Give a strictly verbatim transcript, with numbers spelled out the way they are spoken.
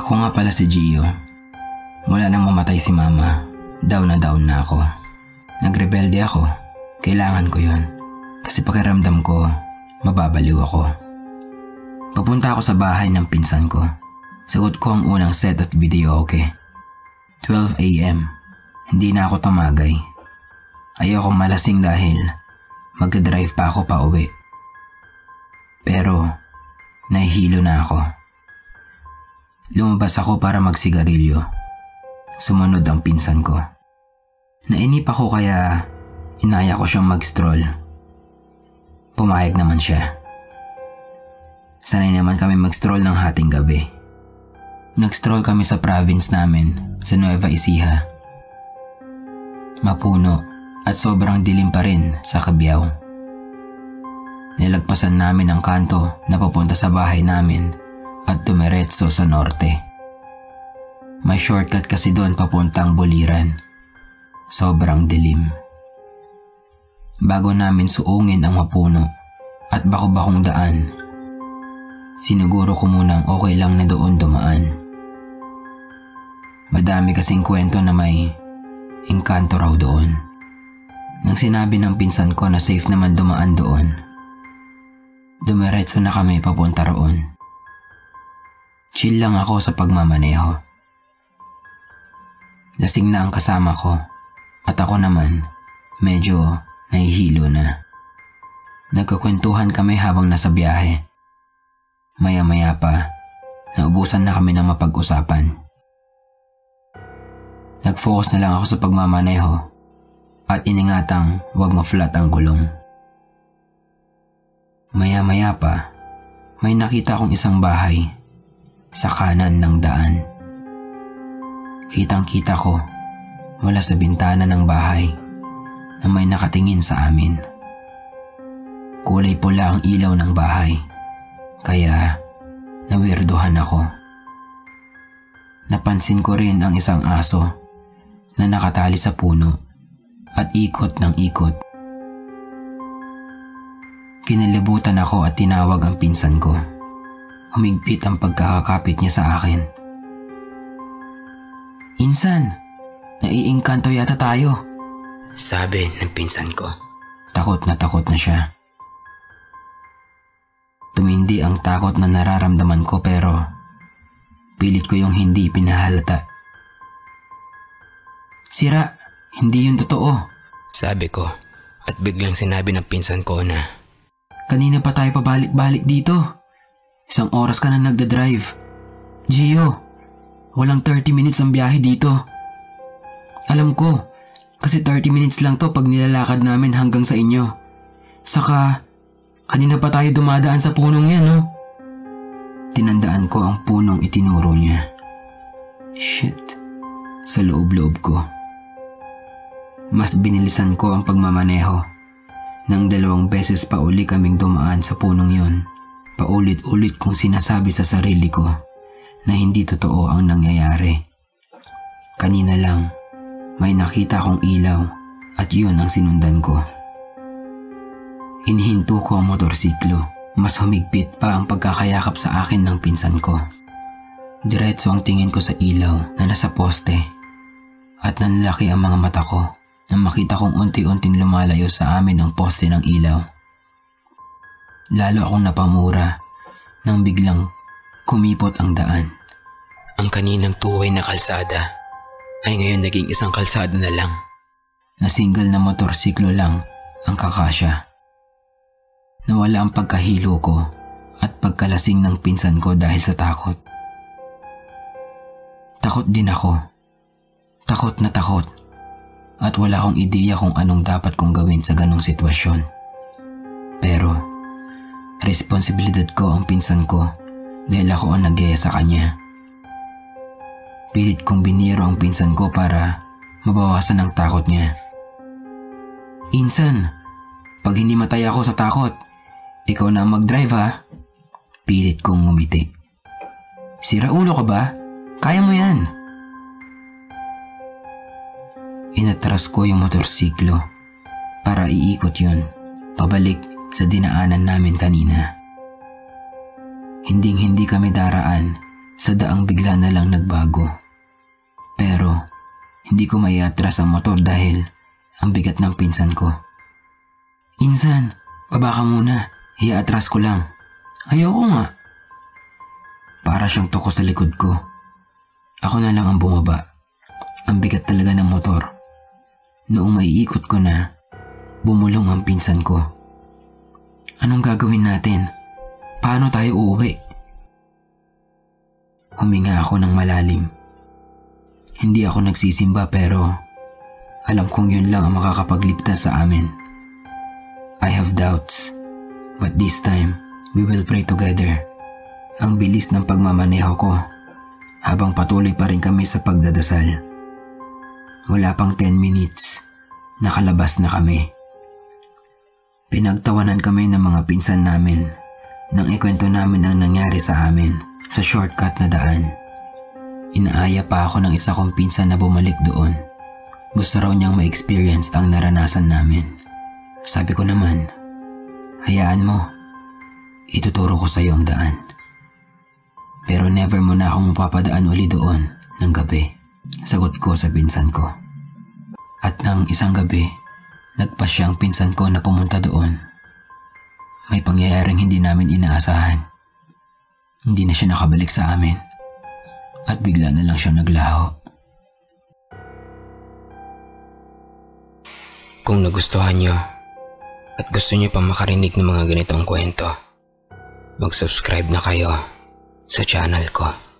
Ako nga pala si Gio. Mula nang mamatay si mama, down na down na ako. Nagrebelde ako. Kailangan ko yun. Kasi pakiramdam ko, mababaliw ako. Papunta ako sa bahay ng pinsan ko. Sagot ko ang unang set at video okay. twelve a m Hindi na ako tumagay. Ayokong malasing dahil magdadrive pa ako pa uwi. Pero nahihilo na ako. Lumabas ako para magsigarilyo. Sumunod ang pinsan ko. Nainip ako kaya inaya ko siyang mag-stroll. Pumayag naman siya. Sanay naman kami mag-stroll ng hating gabi. Nag-stroll kami sa province namin sa Nueva Ecija. Mapuno at sobrang dilim pa rin sa Cabiao. Nilagpasan namin ang kanto na papunta sa bahay namin at dumiretso sa norte. May shortcut kasi doon papuntang Buliran. Sobrang dilim. Bago namin suungin ang mapuno at bako-bakong daan, siniguro ko munang okay lang na doon dumaan. Madami kasing kwento na may engkanto raw doon. Nang sinabi ng pinsan ko na safe naman dumaan doon, dumiretso na kami papunta roon. Chill lang ako sa pagmamaneho. Lasing na ang kasama ko at ako naman medyo nahihilo na. Nagkakwentuhan kami habang nasa biyahe. Maya-maya pa, naubusan na kami ng mapag-usapan. Nag-focus na lang ako sa pagmamaneho at iningatang wag ma-flat ang gulong. Maya-maya pa, may nakita akong isang bahay sa kanan ng daan. Kitang-kita ko mula sa bintana ng bahay na may nakatingin sa amin. Kulay pula ang ilaw ng bahay, kaya nawirduhan ako. Napansin ko rin ang isang aso na nakatali sa puno at ikot ng ikot. Kinalibutan ako at tinawag ang pinsan ko. Humigpit ang pagkakakapit niya sa akin. "Insan, naiingkanto yata tayo," sabi ng pinsan ko. Takot na takot na siya. Tumindi ang takot na nararamdaman ko pero pilit ko yung hindi pinahalata. "Sira, hindi yun totoo," sabi ko at biglang sinabi ng pinsan ko na, "Kanina pa tayo pabalik-balik dito. Isang oras ka na nagdadrive. Gio, walang thirty minutes ang biyahe dito. Alam ko, kasi thirty minutes lang to pag nilalakad namin hanggang sa inyo. Saka, kanina pa tayo dumadaan sa punong yan, no?" Tinandaan ko ang punong itinuro niya. Shit, sa loob-loob ko. Mas binilisan ko ang pagmamaneho. Nang dalawang beses pa uli kaming dumaan sa punong yon, paulit-ulit kong sinasabi sa sarili ko na hindi totoo ang nangyayari. Kanina lang, may nakita kong ilaw at yun ang sinundan ko. Inihinto ko ang motorsiklo. Mas humigpit pa ang pagkakayakap sa akin ng pinsan ko. Diretso ang tingin ko sa ilaw na nasa poste at nanlaki ang mga mata ko nang makita kong unti-unting lumalayo sa amin ang poste ng ilaw. Lalo akong napamura nang biglang kumipot ang daan. Ang kaninang tuway na kalsada ay ngayon naging isang kalsada na lang, na single na motorsiklo lang ang kakasya. Nawala ang pagkahilo ko at pagkalasing ng pinsan ko dahil sa takot. Takot din ako. Takot na takot. At wala akong ideya kung anong dapat kong gawin sa ganong sitwasyon. Pero, responsibilidad ko ang pinsan ko dahil ako ang nagyaya sa kanya. Pilit kong biniro ang pinsan ko para mabawasan ang takot niya. "Insan, pag hindi matay ako sa takot, ikaw na ang mag-drive ha?" Pilit kong ngumiti. "Sira ulo ka ba? Kaya mo yan." Inatras ko yung motorsiklo para iikot yun pabalik sa dinaanan namin kanina. Hinding-hindi kami daraan sa daang bigla na lang nagbago. Pero hindi ko maiatras ang motor dahil ang bigat ng pinsan ko. Insan, baba ka muna. Iaatras ko lang. Ayoko nga. Para siyang tuko sa likod ko. Ako na lang ang bumaba. Ang bigat talaga ng motor. Noong maiikot ko na, bumulong ang pinsan ko. Anong gagawin natin? Paano tayo uuwi? Huminga ako ng malalim. Hindi ako nagsisimba pero alam kong yun lang ang makakapagligtas sa amin. I have doubts, but this time we will pray together. Ang bilis ng pagmamaneho ko habang patuloy pa rin kami sa pagdadasal. Wala pang ten minutes, nakalabas na kami. Pinagtawanan kami ng mga pinsan namin nang ikwento namin ang nangyari sa amin sa shortcut na daan. Inaaya pa ako ng isa kong pinsan na bumalik doon. Gusto raw niyang ma-experience ang naranasan namin. Sabi ko naman, hayaan mo, ituturo ko sa iyo ang daan. Pero never mo na akong mapapadaan uli doon ng gabi, sagot ko sa pinsan ko. At nang isang gabi, nagpasya ang pinsan ko na pumunta doon. May pangyayaring hindi namin inaasahan. Hindi na siya nakabalik sa amin. At bigla na lang siya naglaho. Kung nagustuhan nyo at gusto nyo pa makarinig ng mga ganitong kwento, mag-subscribe na kayo sa channel ko.